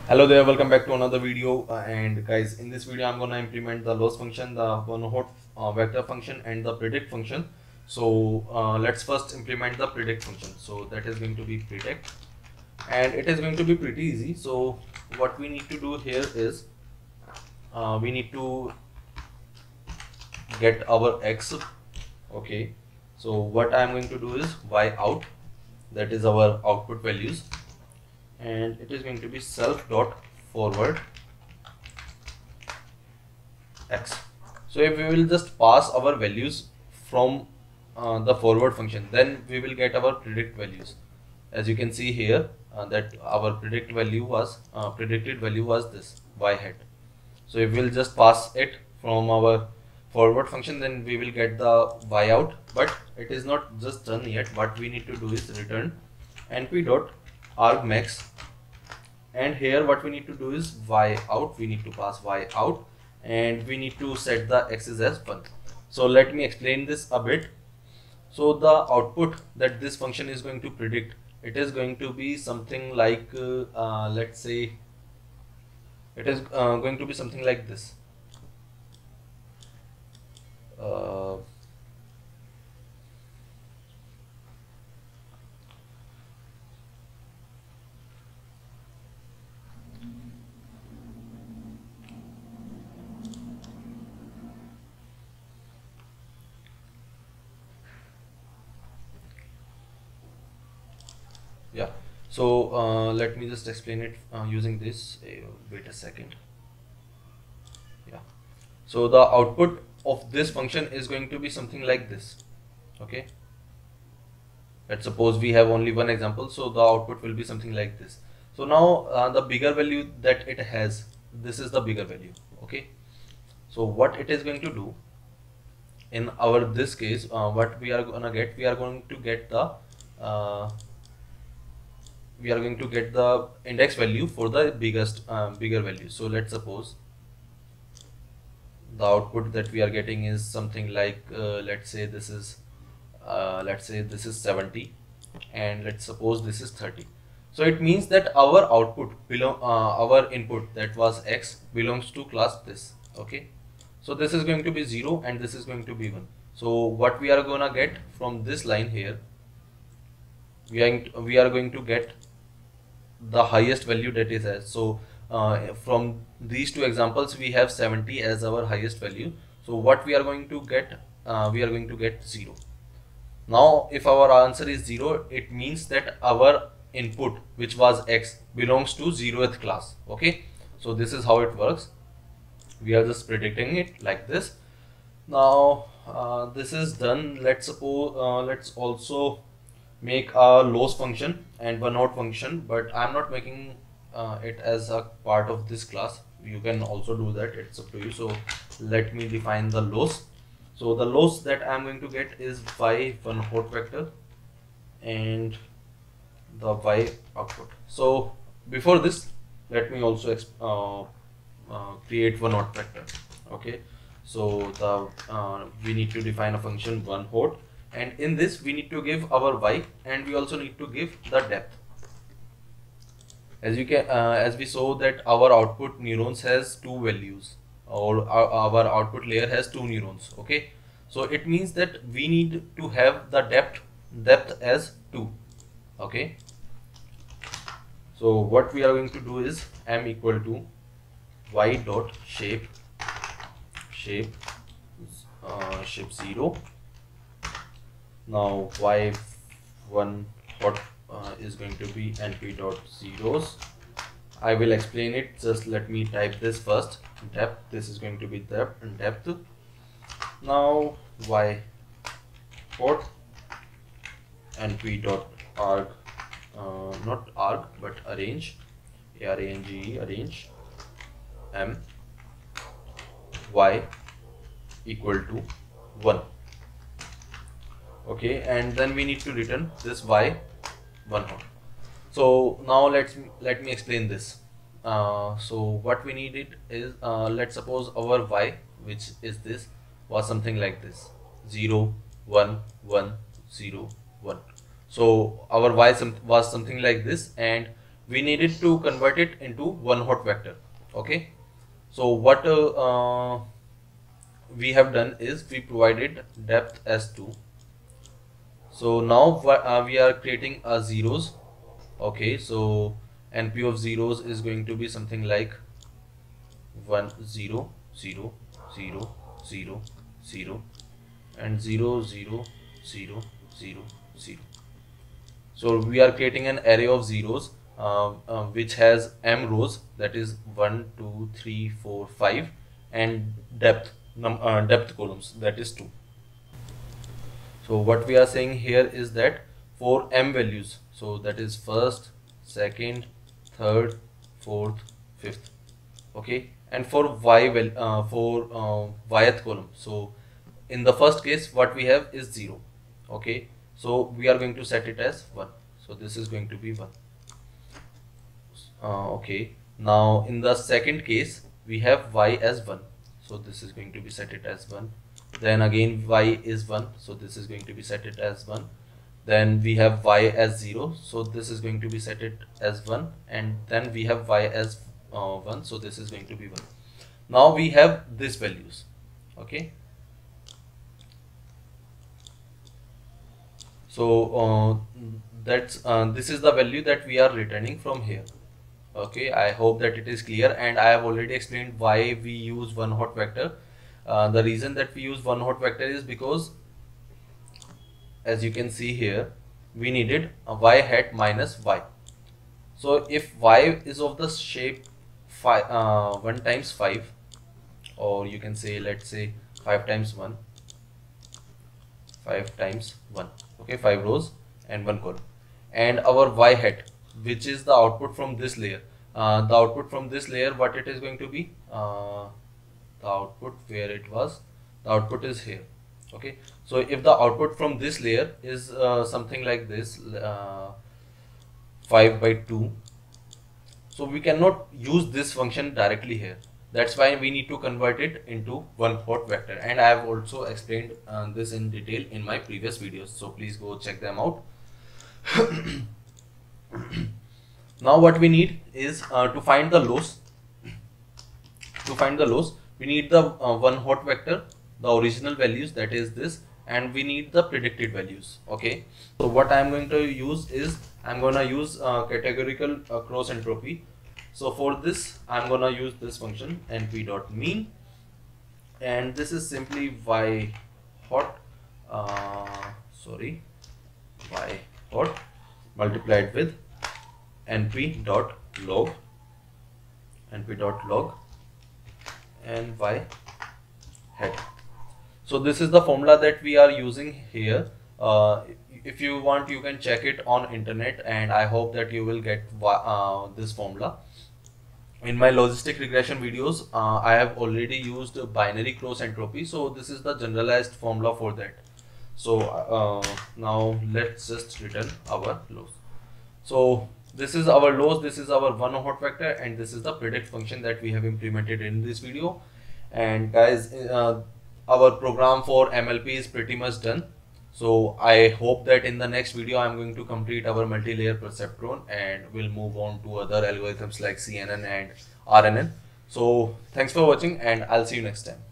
Hello there, welcome back to another video. And guys, in this video I'm gonna implement the loss function, the one hot vector function and the predict function. So let's first implement the predict function. So that is going to be predict, and it is going to be pretty easy. So what we need to do here is we need to get our x. Okay, so what I'm going to do is y out, that is our output values, and it is going to be self dot forward x. So if we will just pass our values from the forward function, then we will get our predict values. As you can see here, that our predicted value was this y hat. So if we'll just pass it from our forward function, then we will get the y out. But it is not just done yet. What we need to do is return np dot argmax, and here what we need to do is y out. We need to pass y out, and we need to set the x's as 1. So let me explain this a bit. So the output that this function is going to predict, it is going to be something like let's say it is going to be something like this. uh, yeah, so let me just explain it using this. Wait a second. Yeah, so the output of this function is going to be something like this. Okay, let's suppose we have only one example, so the output will be something like this. So now the bigger value that it has, this is the bigger value. Okay, so what it is going to do in our this case, what we are gonna get, we are going to get the index value for the bigger value. So let's suppose the output that we are getting is something like let's say this is 70, and let's suppose this is 30. So it means that our output our input, that was x, belongs to class this. Okay, so this is going to be 0 and this is going to be 1. So what we are gonna get from this line here, we are going to get the highest value that is as. So from these two examples we have 70 as our highest value. So what we are going to get, we are going to get 0. Now if our answer is 0, it means that our input, which was x, belongs to 0th class. Okay, so this is how it works. We are just predicting it like this. Now this is done. Let's suppose let's also make a loss function and one hot function, but I'm not making it as a part of this class. You can also do that, it's up to you. So let me define the loss. So the loss that I'm going to get is y one hot vector and the y output. So before this, let me also create one hot vector. Okay, so we need to define a function one hot, and in this we need to give our y, and we also need to give the depth. As you can as we saw that our output neurons has two values, or our output layer has two neurons. Okay, so it means that we need to have the depth as 2. Okay, so what we are going to do is m equal to y dot shape 0. Now y1 hot is going to be np dot zeros. I will explain it. Just let me type this first. Depth, this is going to be depth. Now y hot np dot arg, not arg but arrange, arrange m y equal to 1. Okay, and then we need to return this y one hot. So now let me explain this. So what we needed is let's suppose our y, which is this, was something like this: 0 1 1 0 1. So our y was something like this, and we needed to convert it into one hot vector. Okay, so what we have done is we provided depth as 2. So now we are creating a zeros. Okay, so NP of zeros is going to be something like 1 0 0 0 0 0 and 0 0 0 0 0. So we are creating an array of zeros which has m rows, that is 1 2 3 4 5, and depth columns, that is 2. So what we are saying here is that for m values, so that is first, second, third, fourth, fifth. Okay, and for yth column, so in the first case what we have is 0. Okay, so we are going to set it as 1, so this is going to be 1. Okay, now in the second case we have y as 1, so this is going to be set it as 1. Then again y is 1, so this is going to be set it as 1. Then we have y as 0, so this is going to be set it as 1, and then we have y as 1, so this is going to be 1. Now we have these values. Okay, so this is the value that we are returning from here. Okay, I hope that it is clear, and I have already explained why we use one hot vector. The reason that we use one hot vector is because, as you can see here, we needed a y hat minus y. So if y is of the shape 1 times 5, or you can say, let's say 5 times 1, 5 times 1, okay, 5 rows and 1 column, and our y hat, which is the output from this layer, the output from this layer, what it is going to be, the output, where it was, the output is here. Okay, so if the output from this layer is something like this, 5 by 2, so we cannot use this function directly here. That's why we need to convert it into one hot vector, and I have also explained this in detail in my previous videos, so please go check them out. Now what we need is to find the loss. To find the loss, we need the one hot vector, the original values, that is this, and we need the predicted values. Okay, so what I am going to use is, I am going to use categorical cross entropy. So for this I am going to use this function np.mean, and this is simply y hot multiplied with np.log and y hat. So this is the formula that we are using here. If you want, you can check it on internet, and I hope that you will get this formula. In my logistic regression videos, I have already used binary cross entropy, so this is the generalized formula for that. So now let's just return our loss. So this is our loss, this is our one hot vector, and this is the predict function that we have implemented in this video. And guys, our program for MLP is pretty much done. So I hope that in the next video I'm going to complete our multi-layer perceptron, and we'll move on to other algorithms like CNN and RNN. So thanks for watching, and I'll see you next time.